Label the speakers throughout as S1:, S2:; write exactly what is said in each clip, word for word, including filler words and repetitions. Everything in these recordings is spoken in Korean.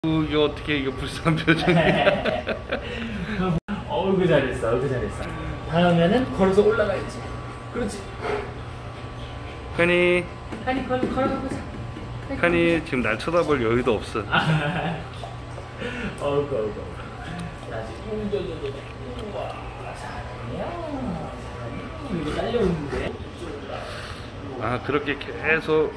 S1: 이게 어떻게 이거 불쌍한 표정이야.
S2: 어이구 잘했어, 어이구 잘했어. 다음에는 걸어서 올라가야지. 그렇지.
S1: 카니,
S2: 카니 걸, 걸어가보자.
S1: 카니 지금 날 쳐다볼 여유도 없어.
S2: 어이구 어이구. 다시 우저저저. 우와 잘하냐. 잘하냐. 이거 딸려오는데.
S1: 아 그렇게 계속.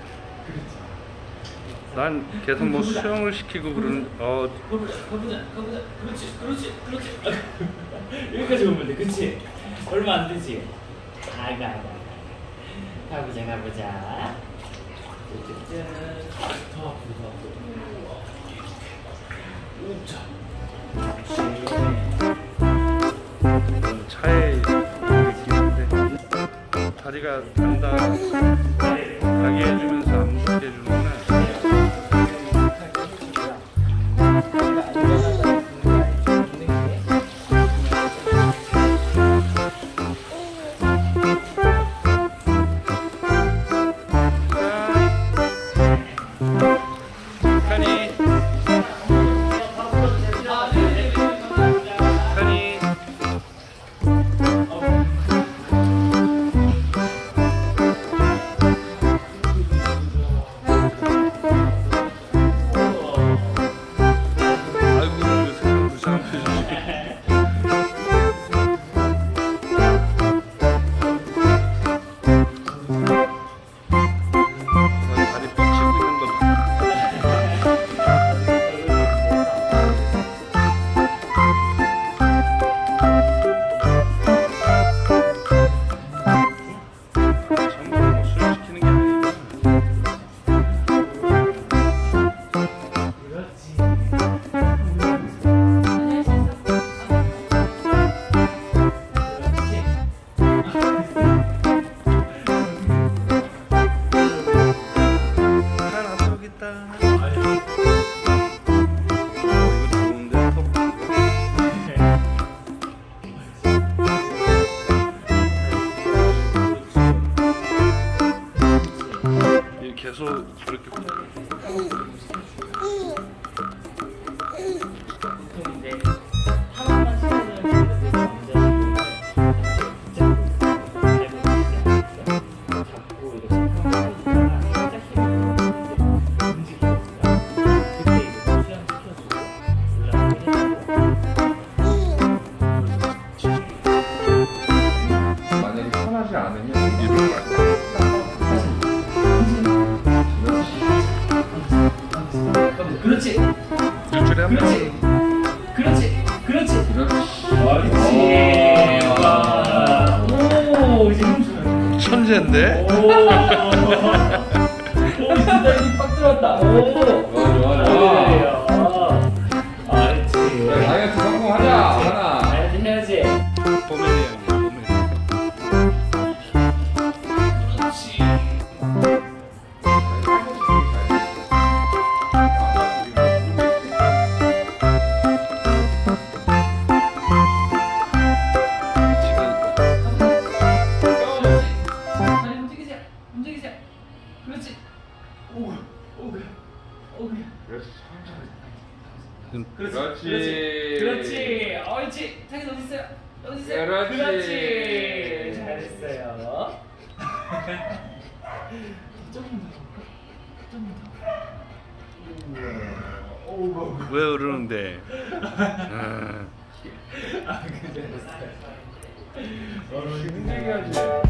S1: 난 계속 뭐 수영을 시키고 그러는. 어.
S2: 가보자, 가보자, 가보자. 그렇지, 그렇지, 그렇지. 여기까지 오면 돼, 그렇지? 얼마 안 되지? 가, 가, 가. 가보자, 가보자. 짠. 더 앞으로, 더 앞으로. 우짜.
S1: 차에 느끼는데 다리가 단단하게 해주면서 안 무섭게 해주는구나. 계속 그렇게
S3: 만약에 편하지 않으면 이럴 거야.
S2: 그렇지.
S1: 일주일에 한 번.
S2: 그렇지. 그렇지.
S3: 그렇지.
S2: 그렇지. 와. 오, 지금
S1: 천재인데?
S2: 오. 오, 진짜 힘빡 들어왔다. 오.
S3: 좋아, 좋아, 좋아.
S2: 아, 그렇지.
S3: 다이어트 성공하자. 하나.
S2: 다이어트 해야지.
S1: 뽀메리안이야, 뽀메리안.
S2: 그렇지. 그렇지. 오, 오, 오,
S3: 그렇지.
S2: 그렇지.
S3: 그렇지.
S2: 그렇지. 옳지. 타겟 어디 있어요? 어디 있어요?
S3: 그렇지.
S2: 그렇지. 잘했어요. 조금 더, 조금 더. 오,
S1: 왜 그러는데? 아.
S2: 아, 그래.
S3: 힘내게 하지.